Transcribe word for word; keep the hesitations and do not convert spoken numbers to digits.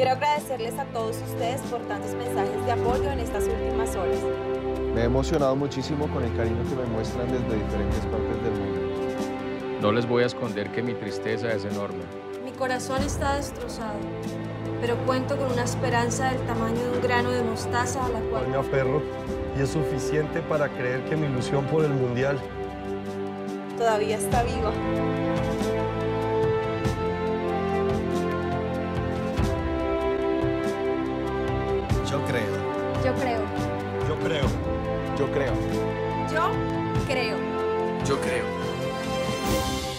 Quiero agradecerles a todos ustedes por tantos mensajes de apoyo en estas últimas horas. Me he emocionado muchísimo con el cariño que me muestran desde diferentes partes del mundo. No les voy a esconder que mi tristeza es enorme. Mi corazón está destrozado, pero cuento con una esperanza del tamaño de un grano de mostaza a la cual me aferro y es suficiente para creer que mi ilusión por el Mundial todavía está viva. Yo creo. yo creo. yo creo. Yo creo. Yo creo. Yo creo.